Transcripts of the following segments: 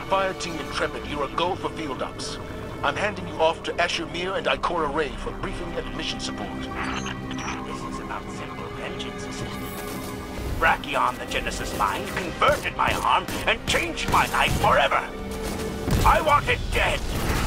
Fire Team Intrepid, you're a go for field ops. I'm handing you off to Asher Mir and Ikora Ray for briefing and mission support. This is about simple vengeance, Assistant. Brachion, the Genesis Mind, converted my arm and changed my life forever. I want it dead.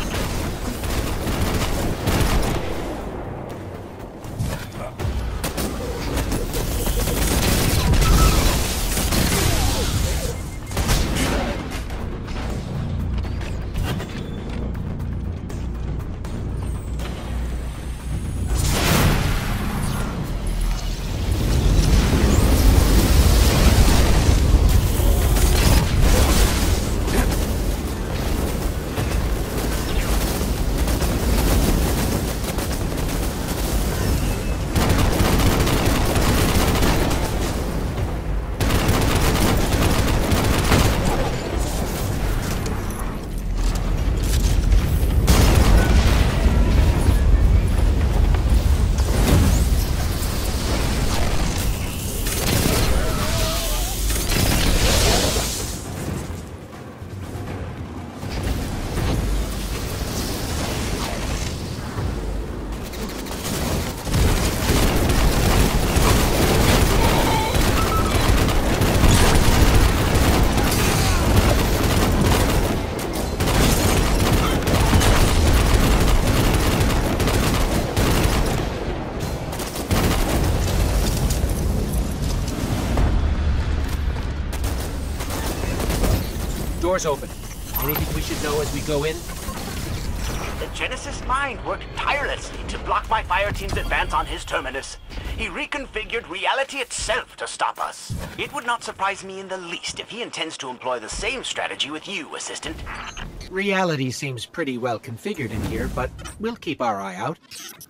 Doors open. Anything we should know as we go in? The Genesis Mind worked tirelessly to block my fire team's advance on his terminus. He reconfigured reality itself to stop us. It would not surprise me in the least if he intends to employ the same strategy with you, Assistant. Reality seems pretty well configured in here, but we'll keep our eye out.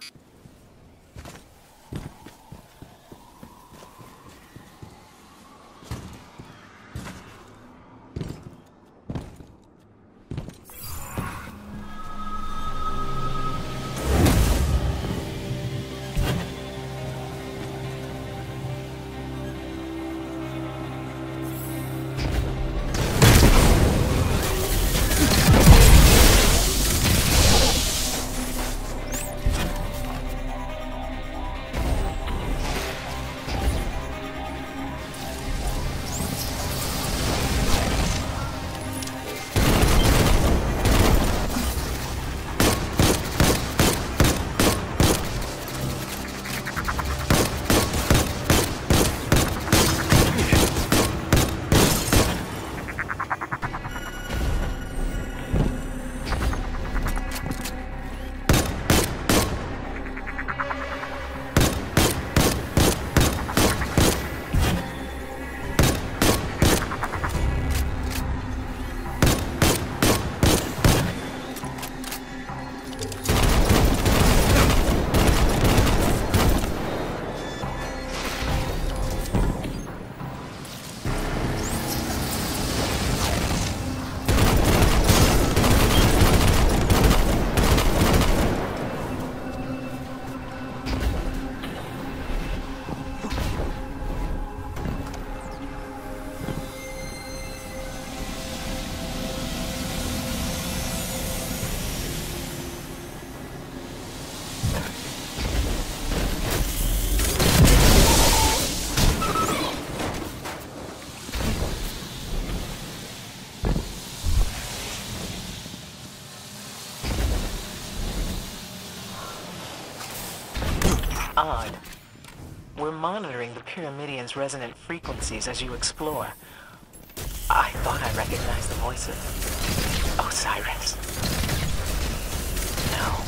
Odd. We're monitoring the Pyramidian's resonant frequencies as you explore. I thought I recognized the voice of Osiris. No.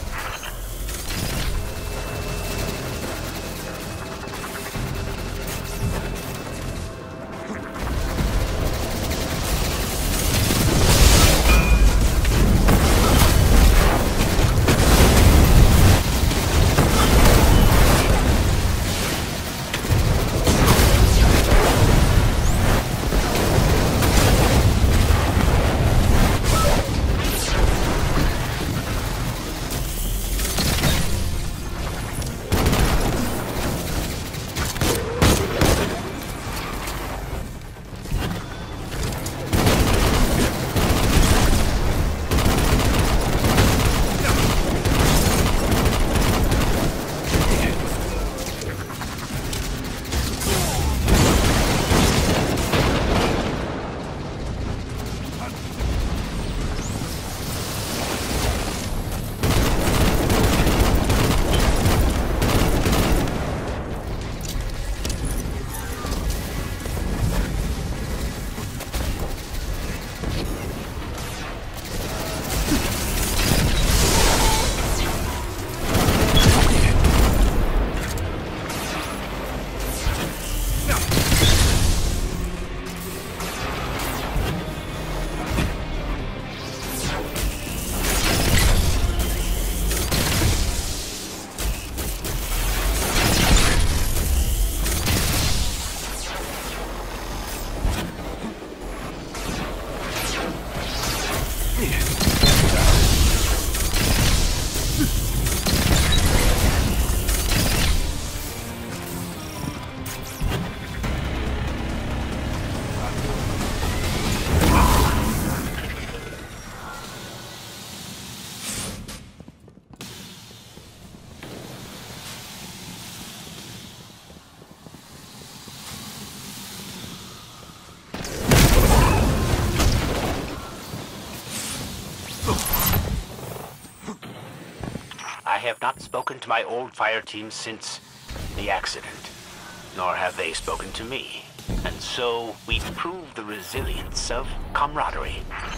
have not spoken to my old fire team since the accident. Nor have they spoken to me. And so we prove the resilience of camaraderie.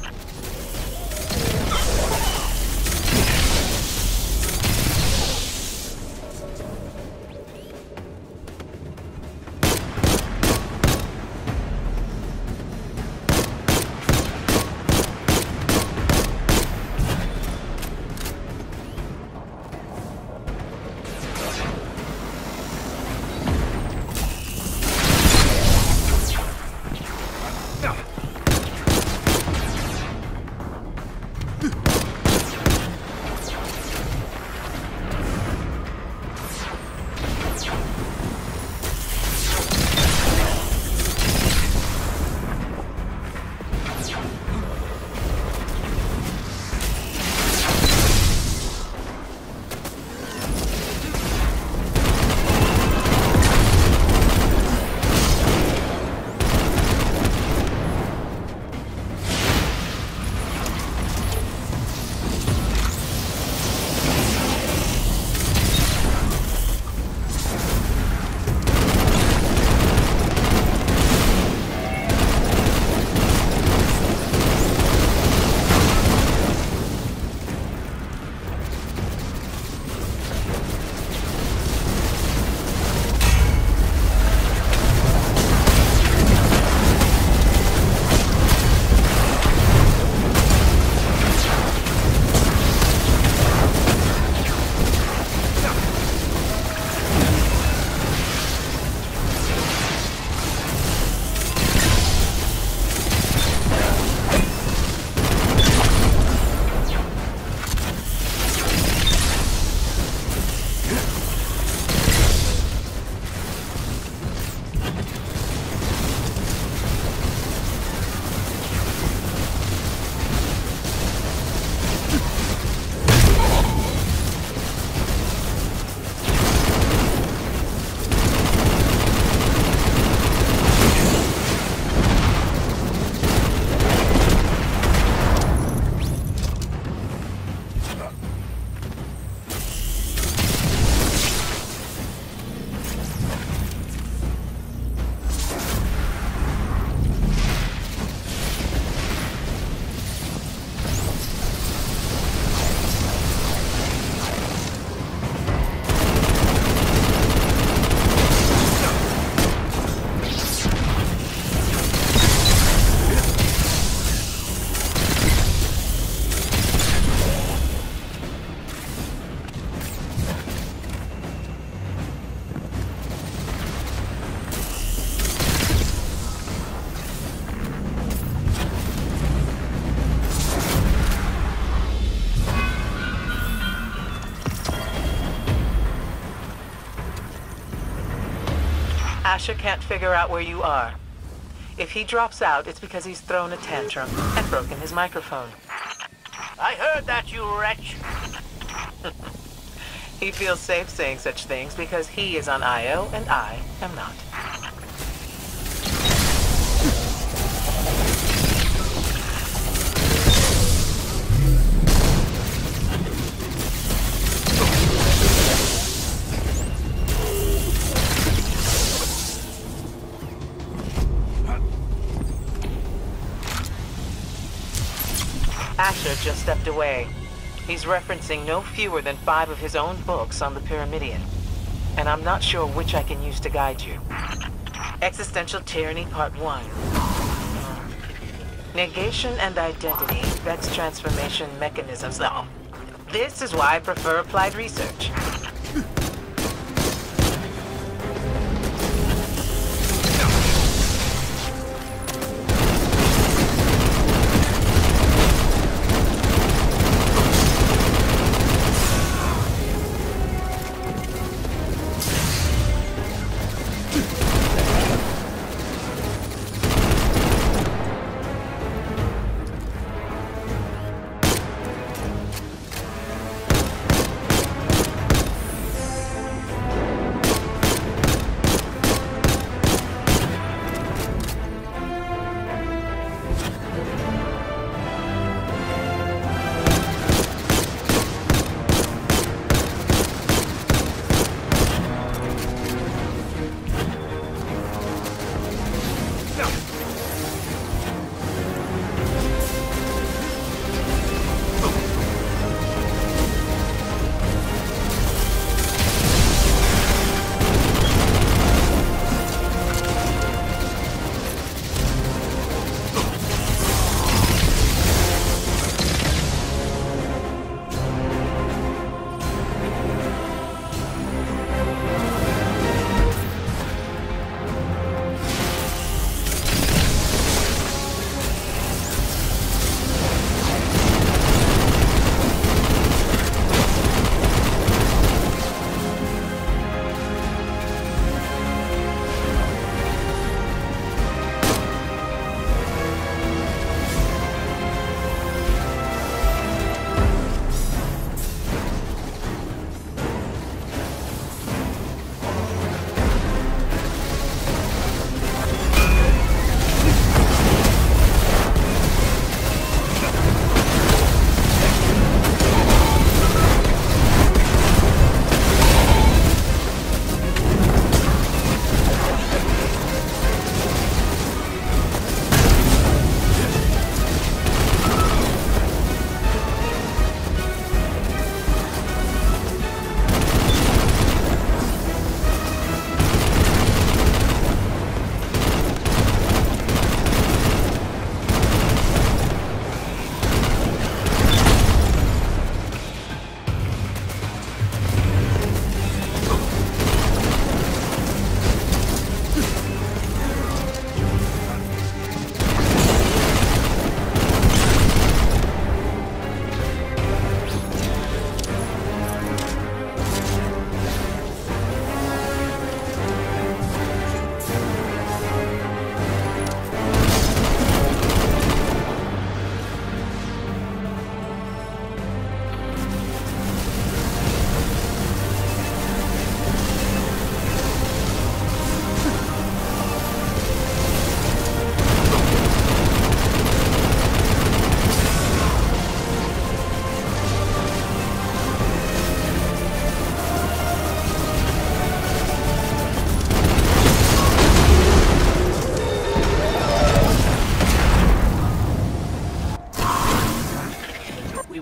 Asher can't figure out where you are. If he drops out, it's because he's thrown a tantrum and broken his microphone. I heard that, you wretch. He feels safe saying such things because he is on Io and I am not. Asher just stepped away. He's referencing no fewer than 5 of his own books on the Pyramidion. And I'm not sure which I can use to guide you. Existential Tyranny Part 1. Negation and Identity, Vet's Transformation Mechanisms. Oh, this is why I prefer applied research.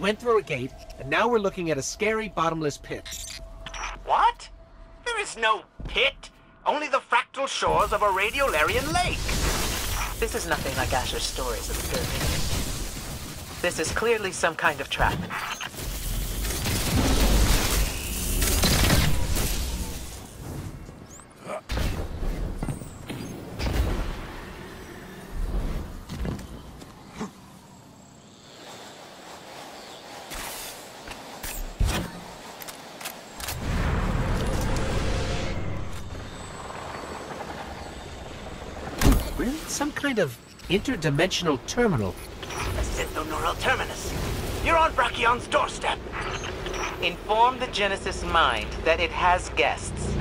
went through a gate, and now we're looking at a scary bottomless pit. What? There is no pit. Only the fractal shores of a radiolarian lake. This is nothing like Asher's stories of the Pyramidion. This is clearly some kind of trap. We're in some kind of interdimensional terminal. A synthoneural terminus. You're on Brachion's doorstep. Inform the Genesis mind that it has guests.